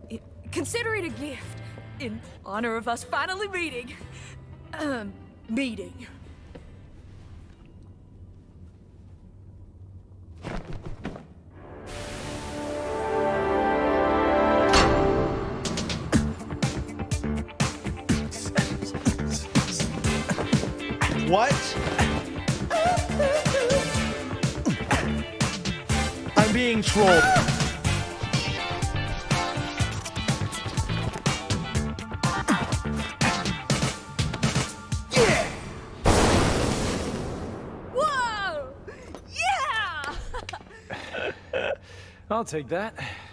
Consider it a gift in honor of us finally meeting. Meeting. What? I'm being trolled. Yeah! Whoa! Yeah! I'll take that.